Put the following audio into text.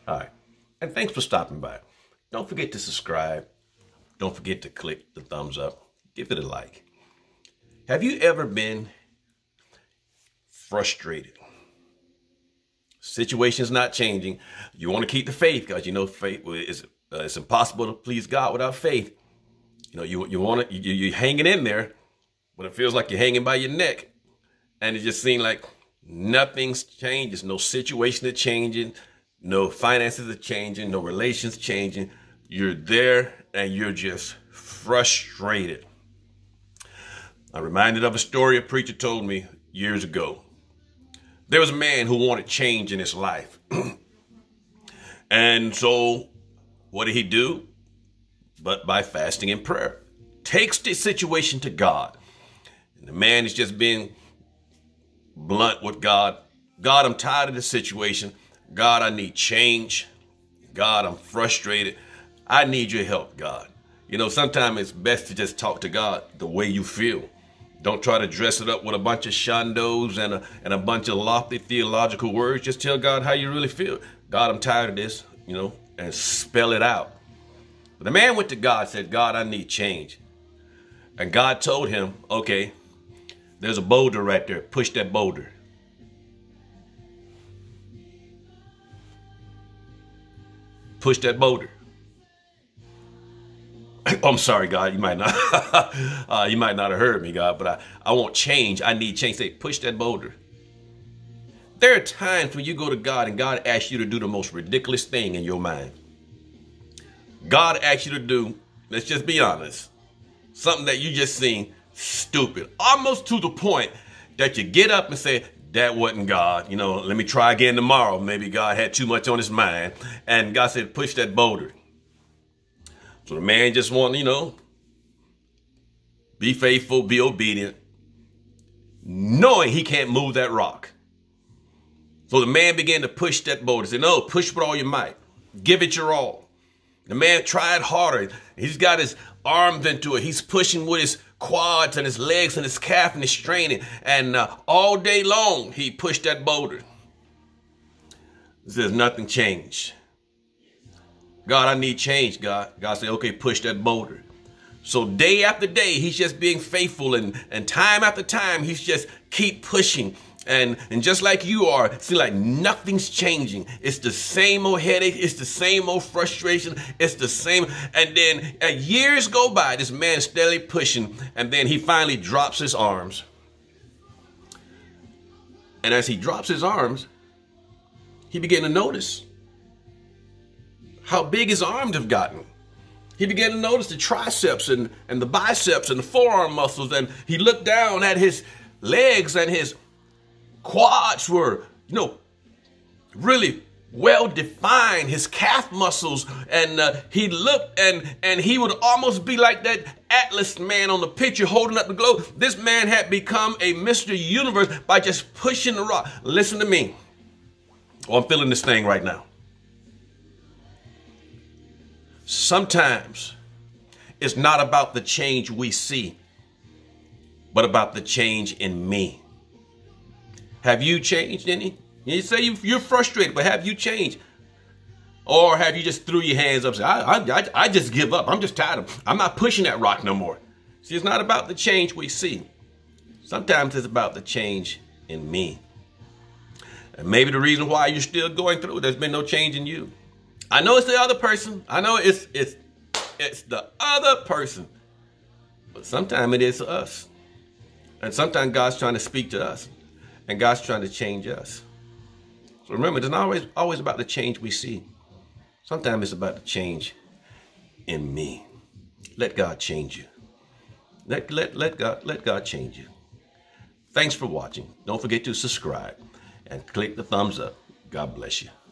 All right. And thanks for stopping by. Don't forget to subscribe. Don't forget to click the thumbs up. Give it a like. Have you ever been frustrated? Situation's not changing. You want to keep the faith because you know faith is it's impossible to please God without faith. You know, you're hanging in there, but it feels like you're hanging by your neck. And it just seems like nothing's changed. There's no situation is changing. No finances are changing. No relations changing. You're there and you're just frustrated. I'm reminded of a story a preacher told me years ago. There was a man who wanted change in his life. And so what did he do? But by fasting and prayer. Takes the situation to God. And the man is just being blunt with God. God, I'm tired of this situation. God, I need change. God, I'm frustrated. I need your help, God. You know, sometimes it's best to just talk to God the way you feel. Don't try to dress it up with a bunch of shandos and a bunch of lofty theological words. Just tell God how you really feel. God, I'm tired of this, you know, and spell it out. But the man went to God, said, God, I need change. And God told him, okay, there's a boulder right there. Push that boulder. Push that boulder. I'm sorry, God, you might not have heard me, God, but I want change. I need change. Say, push that boulder. There are times when you go to God and God asks you to do the most ridiculous thing in your mind. God asks you to do, let's just be honest, something that you just seen stupid, almost to the point that you get up and say, that wasn't God. You know, let me try again tomorrow. Maybe God had too much on his mind. And God said, push that boulder. So the man just wanted, you know, be faithful, be obedient, knowing he can't move that rock. So the man began to push that boulder. He said, no, push with all your might. Give it your all. The man tried harder. He's got his arms into it. He's pushing with his quads and his legs and his calf and his straining. And all day long, he pushed that boulder. He says, nothing changed. God, I need change, God. God said, okay, push that boulder. So day after day, he's just being faithful. And time after time, he's just keep pushing. And just like you are, it seems like nothing's changing. It's the same old headache. It's the same old frustration. It's the same. And then years go by, this man steadily pushing. And then he finally drops his arms. And as he drops his arms, he began to notice how big his arms have gotten. He began to notice the triceps and the biceps and the forearm muscles. And he looked down at his legs and his quads were, you know, really well defined. His calf muscles. And he looked and he would almost be like that Atlas man on the picture holding up the globe. This man had become a Mr. Universe by just pushing the rock. Listen to me. Oh, I'm feeling this thing right now. Sometimes it's not about the change we see, but about the change in me. Have you changed any? You say you're frustrated, but have you changed? Or have you just threw your hands up and said, I just give up. I'm just tired of, I'm not pushing that rock no more. See, it's not about the change we see. Sometimes it's about the change in me. And maybe the reason why you're still going through it, there's been no change in you. I know it's the other person. I know it's the other person. But sometimes it is us. And sometimes God's trying to speak to us. And God's trying to change us. So remember, it's not always about the change we see. Sometimes it's about the change in me. Let God change you. Let God change you. Thanks for watching. Don't forget to subscribe and click the thumbs up. God bless you.